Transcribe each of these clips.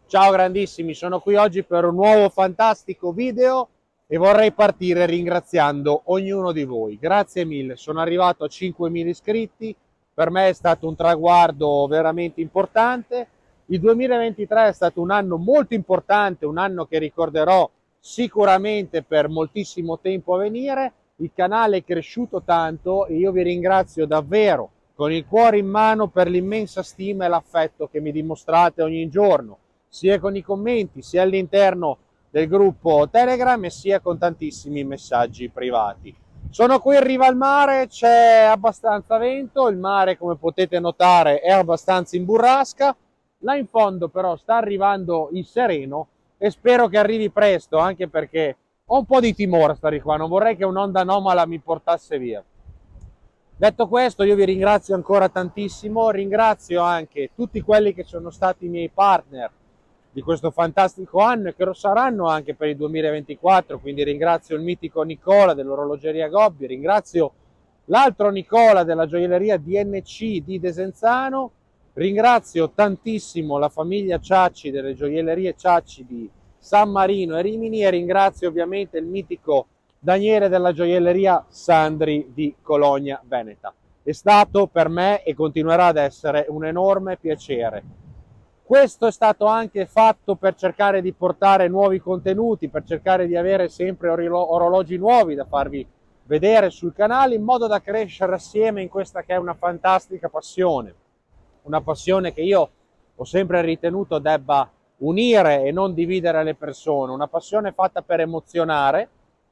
Ciao grandissimi, sono qui oggi per un nuovo fantastico video e vorrei partire ringraziando ognuno di voi. Grazie mille, sono arrivato a 5.000 iscritti, per me è stato un traguardo veramente importante. Il 2023 è stato un anno molto importante, un anno che ricorderò sicuramente per moltissimo tempo a venire. Il canale è cresciuto tanto e io vi ringrazio davvero con il cuore in mano per l'immensa stima e l'affetto che mi dimostrate ogni giorno, sia con i commenti, sia all'interno del gruppo Telegram e sia con tantissimi messaggi privati. Sono qui in riva al mare, c'è abbastanza vento, il mare come potete notare è abbastanza in burrasca, là in fondo però sta arrivando il sereno e spero che arrivi presto, anche perché ho un po' di timore a stare qua, non vorrei che un'onda anomala mi portasse via. Detto questo, io vi ringrazio ancora tantissimo, ringrazio anche tutti quelli che sono stati i miei partner di questo fantastico anno e che lo saranno anche per il 2024, quindi ringrazio il mitico Nicola dell'orologeria Gobbi, ringrazio l'altro Nicola della gioielleria DNC di Desenzano, ringrazio tantissimo la famiglia Ciacci delle gioiellerie Ciacci di San Marino e Rimini e ringrazio ovviamente il mitico Daniele della gioielleria Sandri di Cologna Veneta. È stato per me e continuerà ad essere un enorme piacere. Questo è stato anche fatto per cercare di portare nuovi contenuti, per cercare di avere sempre orologi nuovi da farvi vedere sul canale, in modo da crescere assieme in questa che è una fantastica passione. Una passione che io ho sempre ritenuto debba unire e non dividere le persone, una passione fatta per emozionare,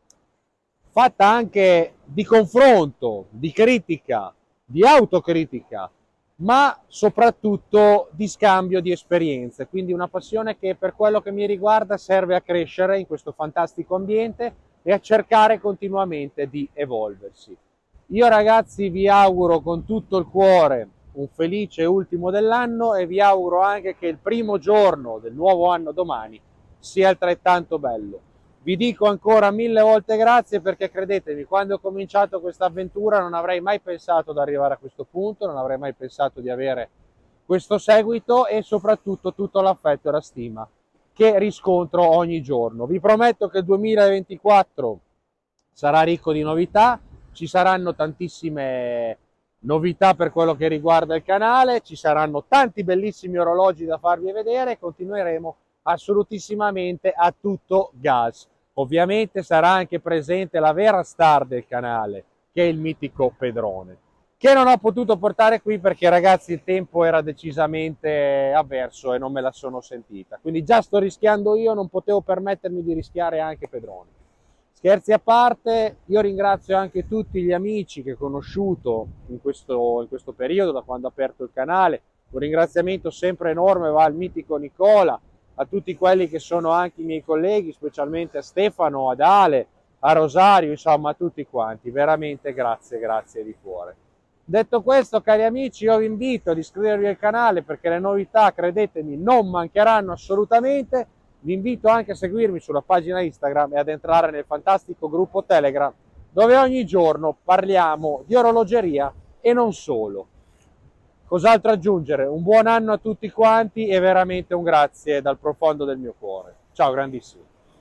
fatta anche di confronto, di critica, di autocritica, ma soprattutto di scambio di esperienze. Quindi una passione che per quello che mi riguarda serve a crescere in questo fantastico ambiente e a cercare continuamente di evolversi. Io ragazzi vi auguro con tutto il cuore un felice ultimo dell'anno e vi auguro anche che il primo giorno del nuovo anno domani sia altrettanto bello. Vi dico ancora 1000 volte grazie perché credetemi, quando ho cominciato questa avventura non avrei mai pensato di arrivare a questo punto, non avrei mai pensato di avere questo seguito e soprattutto tutto l'affetto e la stima che riscontro ogni giorno. Vi prometto che il 2024 sarà ricco di novità, ci saranno tantissime novità per quello che riguarda il canale, ci saranno tanti bellissimi orologi da farvi vedere e continueremo assolutissimamente a tutto gas. Ovviamente sarà anche presente la vera star del canale, che è il mitico Pedrone, che non ho potuto portare qui perché ragazzi il tempo era decisamente avverso e non me la sono sentita. Quindi già sto rischiando io, non potevo permettermi di rischiare anche Pedrone. Scherzi a parte, io ringrazio anche tutti gli amici che ho conosciuto in questo periodo, da quando ho aperto il canale. Un ringraziamento sempre enorme va al mitico Nicola, a tutti quelli che sono anche i miei colleghi, specialmente a Stefano, ad Ale, a Rosario, insomma a tutti quanti, veramente grazie, grazie di cuore. Detto questo, cari amici, io vi invito ad iscrivervi al canale perché le novità, credetemi, non mancheranno assolutamente. Vi invito anche a seguirmi sulla pagina Instagram e ad entrare nel fantastico gruppo Telegram, dove ogni giorno parliamo di orologeria e non solo. Cos'altro aggiungere? Un buon anno a tutti quanti e veramente un grazie dal profondo del mio cuore. Ciao grandissimo.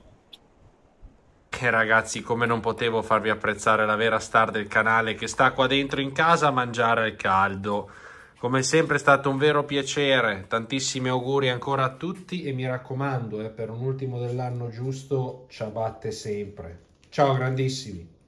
E ragazzi, come non potevo farvi apprezzare la vera star del canale che sta qua dentro in casa a mangiare al caldo. Come sempre è stato un vero piacere, tantissimi auguri ancora a tutti e mi raccomando, per un ultimo dell'anno giusto, ciabatte sempre. Ciao grandissimi!